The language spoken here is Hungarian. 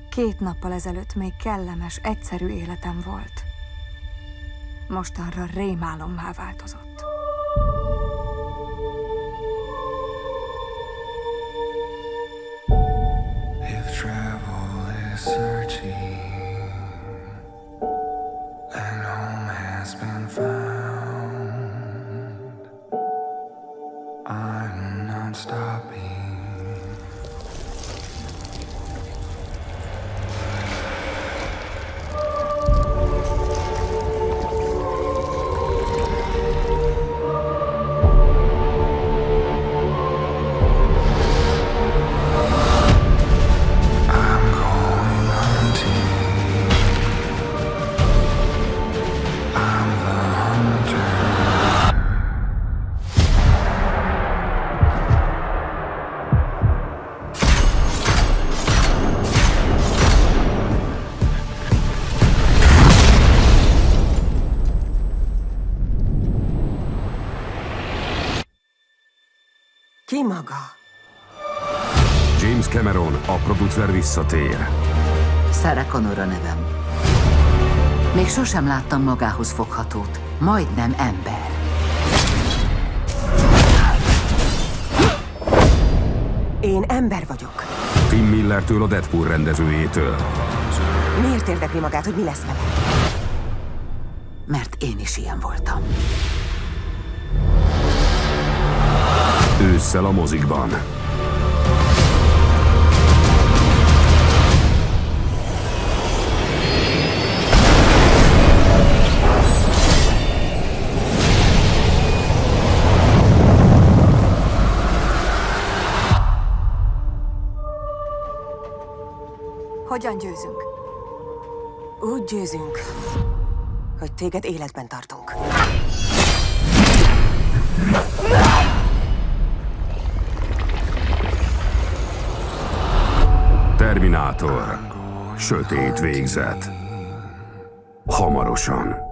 2 nappal ezelőtt még kellemes, egyszerű életem volt. Mostanra rémálommá változott. If travel is searching and home has been found, I'm not stopping. Ki maga? James Cameron, a producer visszatér. Sarah Connor a nevem. Még sosem láttam magához foghatót, majdnem ember. Én ember vagyok. Tim Millertől a Deadpool rendezőjétől. Miért érdekli magát, hogy mi lesz vele? Mert én is ilyen voltam. Ősszel a mozikban. Hogyan győzünk? Úgy győzünk, hogy téged életben tartunk. Terminátor. Sötét végzet. Hamarosan.